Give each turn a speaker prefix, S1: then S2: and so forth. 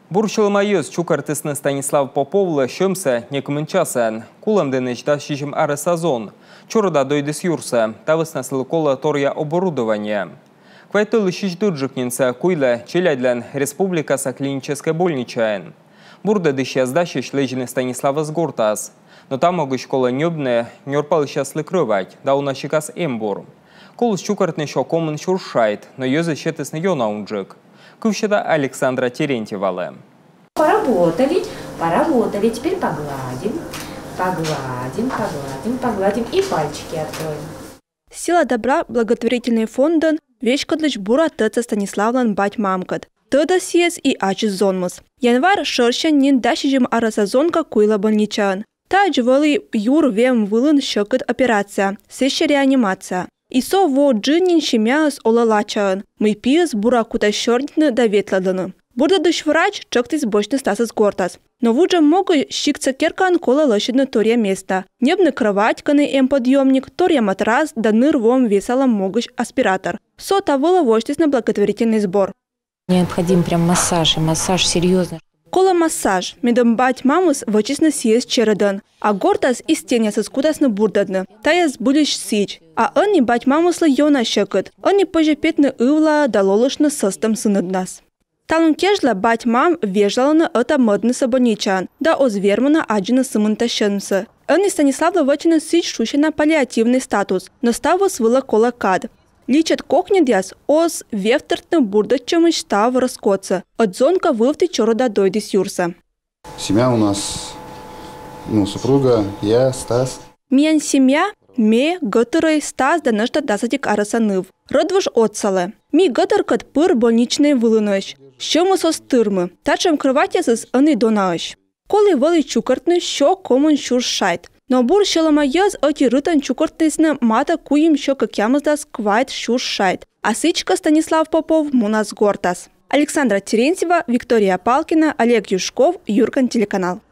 S1: Буршылымайыз чукартысны Станислав Поповлы шөмсі некімінчасы. Кулам денежда шижім ары сазон. Чорда дойдыс юрсы, тавысна сылыкола торя оборудования. Квайтылы шиждырджыкненцы куйлы челядлен республикаса клинической больничаен. Бурда дышязда шишлежины Станислава Сгортас. Но там могу школа небная, нерпал счастлы крывать, да у нас шикас эмбур. Колус чукартный шокомын шуршайт, но ее защитысны йонаунджик. Кувщада Александра Терентьевала.
S2: Поработали, теперь погладим, погладим и пальчики откроем.
S3: Сила добра благотворительный фонден вешкадлыч бура тыца Станиславлан бать мамкат. Тыда съез и ачис зонмус. Январь шерщен нин дащижим арасазонка куйла больничан. Та джвали юр вем вылын щекот операция, сеща реанимация. Исо во джинин щемяс олалачан. Мы пиес бура кута щорнитны да ветладаны. Бурда дыш врач чоктис бочны Стасас Гортас. Но вуджа могу щикца керкан кола лошадны торя места. Небны кроватьканы подъемник, торя матрас, да ныр вом весалом могущ аспиратор. Со тавыла воштис на благотворительный сбор.
S2: Необходим прям массаж серьезно.
S3: Кола массаж, медом бать мамус вочисно съез чередан, а Гортас из тения соскудасны бурдадны, таяс будешь сич, а они бать мамусла йона щекот, они пожепетны ывла да лолошны состам сынаднас. Талун кежла бать мам вежлалана это модны сабоничан, да озвермана аджина сымынтащенсы. Они Станиславла вочина сич шущена паллиативный статус, но ставу свыла кола кад. Личат кокнедяс оз вевтертны бурдачемыш став раскоца. От зонка вывты чорода дойдис юрса.
S4: Семья у нас, супруга, я, Стас.
S3: Миян семья, ме, гатырой, Стас да нышта дасатик арасаныв. Родвуш отсале. Ми гатыркат пыр больничный вылыныш. Щемы сос тырмы. Тачем кроватясыз аны донаыш. Коли вали чукартны, що комын шуршайт. Но бур шеламаяз оти рытан чукартысны мата куим що какямыздас квайт шуршайт. А сычка Станислав Попов мунас Гортас. Александра Терентьева, Виктория Палкина, Олег Юшков, Юркан телеканал.